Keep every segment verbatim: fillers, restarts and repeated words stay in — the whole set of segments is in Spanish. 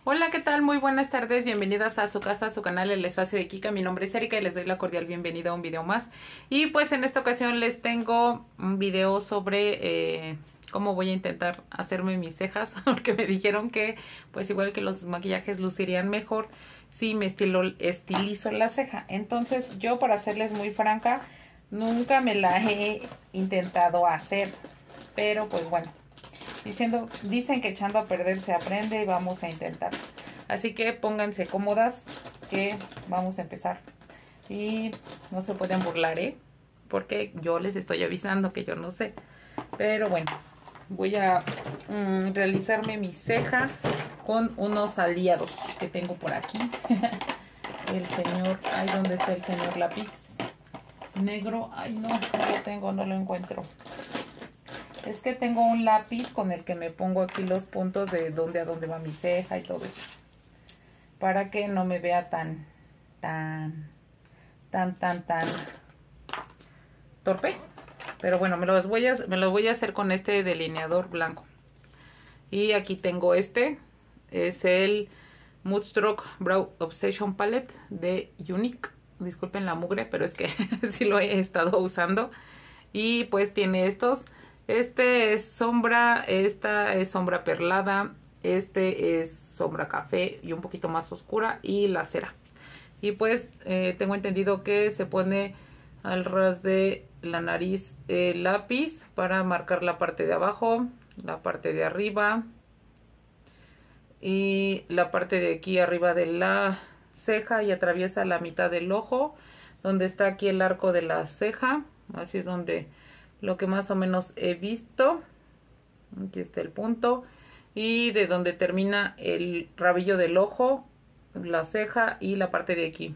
Hola, ¿qué tal? Muy buenas tardes, bienvenidas a su casa, a su canal, El Espacio de Kika. Mi nombre es Erika y les doy la cordial bienvenida a un video más. Y pues en esta ocasión les tengo un video sobre eh, cómo voy a intentar hacerme mis cejas, porque me dijeron que pues igual que los maquillajes lucirían mejor si me estilo, estilizo la ceja. Entonces yo, para serles muy franca, nunca me la he intentado hacer, pero pues bueno. Diciendo, dicen que echando a perder se aprende y vamos a intentar. Así que pónganse cómodas que vamos a empezar. Y no se pueden burlar, ¿eh? Porque yo les estoy avisando que yo no sé. Pero bueno, voy a mm, realizarme mi ceja con unos aliados que tengo por aquí. El señor, ay, ¿dónde está el señor lápiz negro? Ay, no, no lo tengo, no lo encuentro. Es que tengo un lápiz con el que me pongo aquí los puntos de dónde a dónde va mi ceja y todo eso. Para que no me vea tan, tan, tan, tan, tan torpe. Pero bueno, me los voy a, me los voy a hacer con este delineador blanco. Y aquí tengo este. Es el Moodstruck Brow Obsession Palette de Unique. Disculpen la mugre, pero es que sí lo he estado usando. Y pues tiene estos. Este es sombra, esta es sombra perlada, este es sombra café y un poquito más oscura, y la cera. Y pues eh, tengo entendido que se pone al ras de la nariz el lápiz para marcar la parte de abajo, la parte de arriba y la parte de aquí arriba de la ceja, y atraviesa la mitad del ojo, donde está aquí el arco de la ceja. Así es donde lo que más o menos he visto. Aquí está el punto. Y de donde termina el rabillo del ojo, la ceja y la parte de aquí.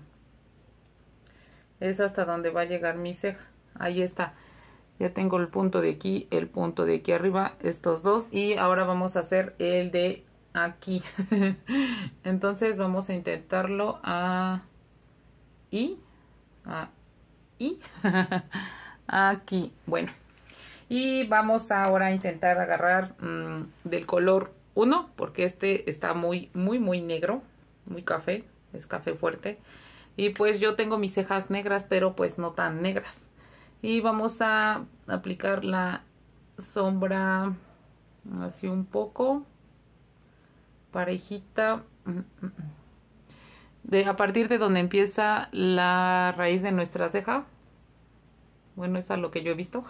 Es hasta donde va a llegar mi ceja. Ahí está. Ya tengo el punto de aquí, el punto de aquí arriba, estos dos. Y ahora vamos a hacer el de aquí. Entonces vamos a intentarlo a y a y aquí. Bueno, y vamos ahora a intentar agarrar mmm, del color uno, porque este está muy muy muy negro, muy café, es café fuerte, y pues yo tengo mis cejas negras, pero pues no tan negras. Y vamos a aplicar la sombra así un poco parejita, de a partir de donde empieza la raíz de nuestra ceja. Bueno, eso es lo que yo he visto.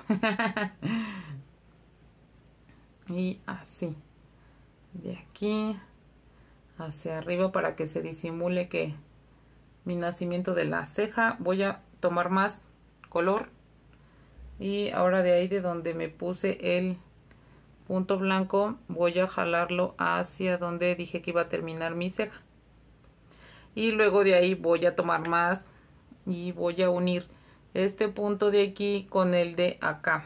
Y así. De aquí hacia arriba, para que se disimule que mi nacimiento de la ceja. Voy a tomar más color. Y ahora de ahí, de donde me puse el punto blanco, voy a jalarlo hacia donde dije que iba a terminar mi ceja. Y luego de ahí voy a tomar más y voy a unir este punto de aquí con el de acá.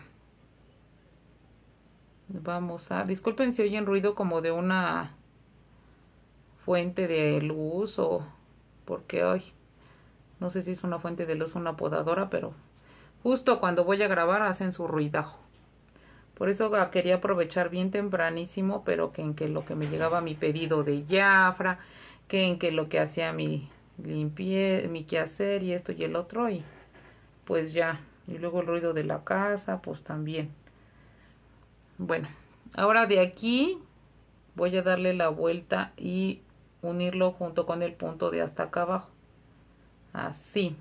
Vamos a... Disculpen si oyen ruido como de una fuente de luz, o porque hoy no sé si es una fuente de luz o una podadora, pero justo cuando voy a grabar hacen su ruidajo. Por eso quería aprovechar bien tempranísimo, pero que en que lo que me llegaba mi pedido de Jafra, que en que lo que hacía mi limpieza, mi quehacer y esto y el otro, y pues ya, y luego el ruido de la casa, pues también. Bueno, ahora de aquí voy a darle la vuelta y unirlo junto con el punto de hasta acá abajo. Así.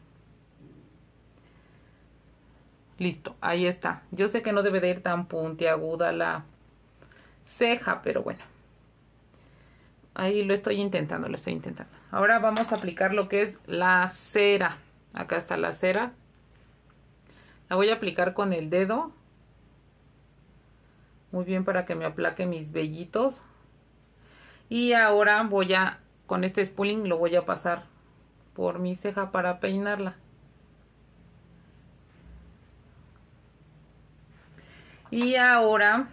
Listo, ahí está. Yo sé que no debe de ir tan puntiaguda la ceja, pero bueno. Ahí lo estoy intentando, lo estoy intentando. Ahora vamos a aplicar lo que es la cera. Acá está la cera. La voy a aplicar con el dedo. Muy bien, para que me aplaque mis vellitos. Y ahora voy a, con este spooling, lo voy a pasar por mi ceja para peinarla. Y ahora,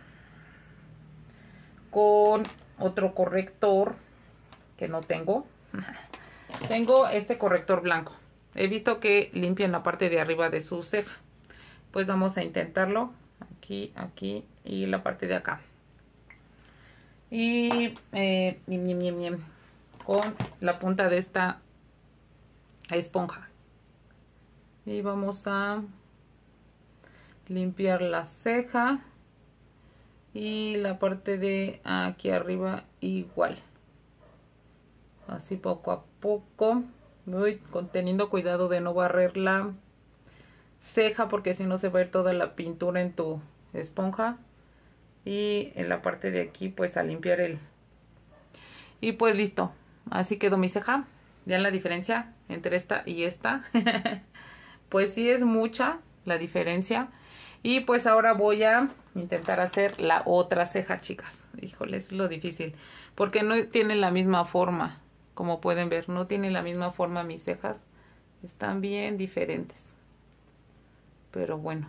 con otro corrector que no tengo, tengo este corrector blanco. He visto que limpian la parte de arriba de su ceja. Pues vamos a intentarlo. Aquí, aquí y la parte de acá. Y eh, bien, bien, bien, bien. con la punta de esta esponja. Y vamos a limpiar la ceja y la parte de aquí arriba igual. Así poco a poco. Uy, con, teniendo cuidado de no barrer la ceja porque si no se va a ir toda la pintura en tu esponja. Y en la parte de aquí pues a limpiar el... Y pues listo. Así quedó mi ceja. ¿Vean la diferencia entre esta y esta? Pues sí es mucha la diferencia. Y pues ahora voy a intentar hacer la otra ceja, chicas. Híjole, es lo difícil. Porque no tiene la misma forma. Como pueden ver, no tiene la misma forma mis cejas. Están bien diferentes. Pero bueno.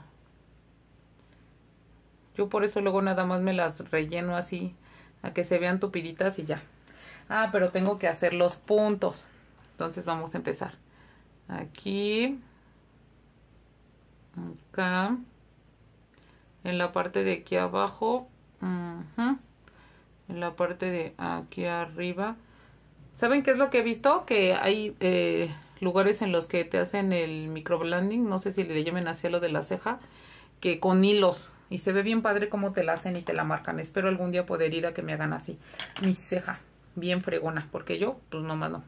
Yo por eso luego nada más me las relleno así. A que se vean tupiditas y ya. Ah, pero tengo que hacer los puntos. Entonces vamos a empezar. Aquí. Acá. En la parte de aquí abajo. Uh-huh. En la parte de aquí arriba. ¿Saben qué es lo que he visto? Que hay eh, lugares en los que te hacen el microblending. No sé si le llamen así a lo de la ceja. Que con hilos. Y se ve bien padre cómo te la hacen y te la marcan. Espero algún día poder ir a que me hagan así. Mi ceja. Bien fregona. Porque yo, pues nomás no.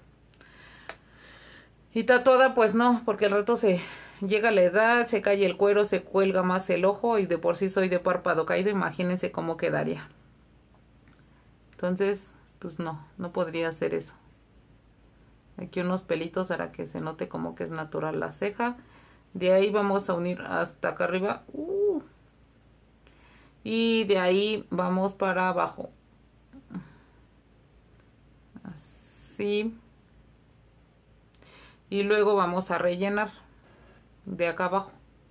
Y tatuada, pues no. Porque al rato se llega la edad, se cae el cuero, se cuelga más el ojo. Y de por sí soy de párpado caído. Imagínense cómo quedaría. Entonces, pues no. No podría hacer eso. Aquí unos pelitos para que se note como que es natural la ceja. De ahí vamos a unir hasta acá arriba. Uh. Y de ahí vamos para abajo. Así. Y luego vamos a rellenar de acá abajo.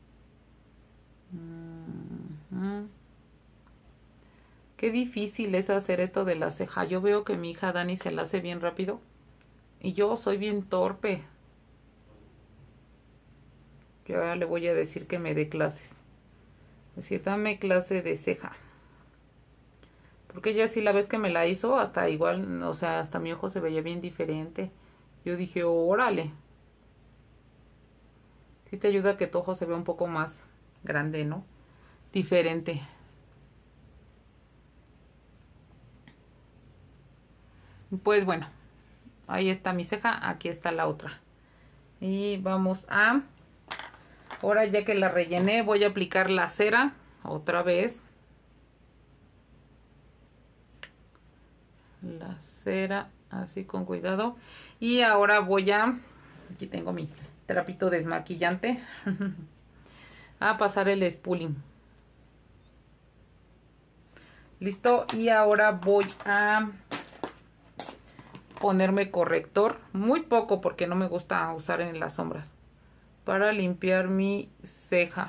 Uh-huh. Qué difícil es hacer esto de la ceja. Yo veo que mi hija Dani se la hace bien rápido. Y yo soy bien torpe. Yo ahora le voy a decir que me dé clases. Es decir, dame clase de ceja. Porque ella sí la vez que me la hizo, hasta igual, o sea, hasta mi ojo se veía bien diferente. Yo dije, órale. Sí te ayuda a que tu ojo se vea un poco más grande, ¿no? Diferente. Pues bueno, ahí está mi ceja, aquí está la otra. Y vamos a... Ahora ya que la rellené, voy a aplicar la cera otra vez. La cera, así con cuidado. Y ahora voy a... Aquí tengo mi trapito desmaquillante. A pasar el spooling. Listo. Y ahora voy a ponerme corrector. Muy poco porque no me gusta usar en las sombras. Para limpiar mi ceja.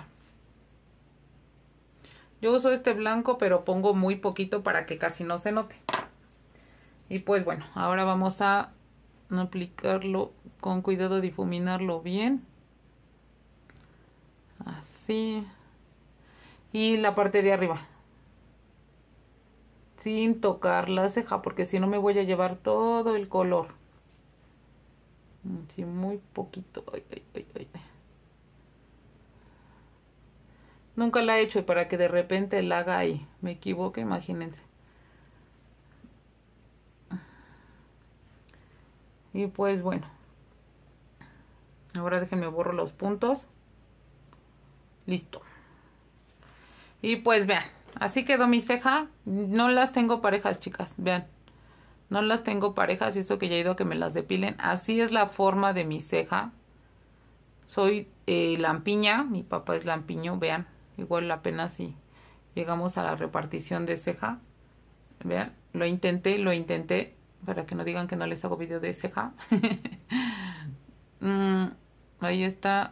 Yo uso este blanco, pero pongo muy poquito para que casi no se note. Y pues bueno, ahora vamos a aplicarlo con cuidado, difuminarlo bien. Así. Y la parte de arriba. Sin tocar la ceja, porque si no me voy a llevar todo el color. Sí, muy poquito. Ay, ay, ay, ay. Nunca la he hecho y para que de repente la haga y me equivoque, imagínense. Y pues bueno. Ahora déjenme borro los puntos. Listo. Y pues vean. Así quedó mi ceja. No las tengo parejas, chicas. Vean. No las tengo parejas y eso que ya he ido a que me las depilen. Así es la forma de mi ceja. Soy eh, lampiña. Mi papá es lampiño. Vean. Igual apenas si llegamos a la repartición de ceja. Vean. Lo intenté, lo intenté. Para que no digan que no les hago video de ceja. mm, ahí está.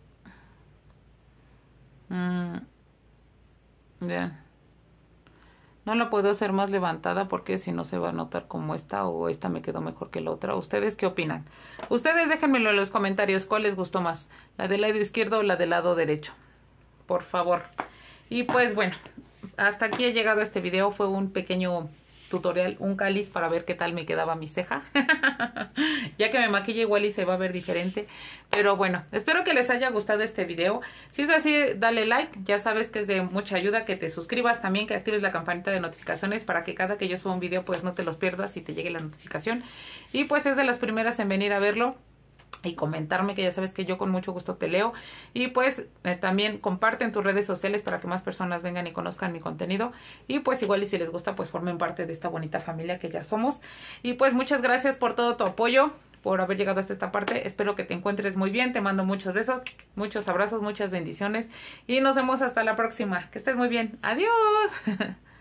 Mm, vean. No la puedo hacer más levantada porque si no se va a notar como esta o esta me quedó mejor que la otra. ¿Ustedes qué opinan? Ustedes déjenmelo en los comentarios. ¿Cuál les gustó más? ¿La del lado izquierdo o la del lado derecho? Por favor. Y pues bueno, hasta aquí ha llegado este video. Fue un pequeño tutorial un cáliz para ver qué tal me quedaba mi ceja. Ya que me maquille igual y se va a ver diferente. Pero bueno, espero que les haya gustado este video. Si es así, dale like. Ya sabes que es de mucha ayuda que te suscribas. También que actives la campanita de notificaciones para que cada que yo suba un video pues no te los pierdas y te llegue la notificación. Y pues es de las primeras en venir a verlo y comentarme, que ya sabes que yo con mucho gusto te leo. Y pues eh, también comparte en tus redes sociales para que más personas vengan y conozcan mi contenido. Y pues igual y si les gusta pues formen parte de esta bonita familia que ya somos. Y pues muchas gracias por todo tu apoyo, por haber llegado hasta esta parte. Espero que te encuentres muy bien. Te mando muchos besos, muchos abrazos, muchas bendiciones. Y nos vemos hasta la próxima. Que estés muy bien. Adiós.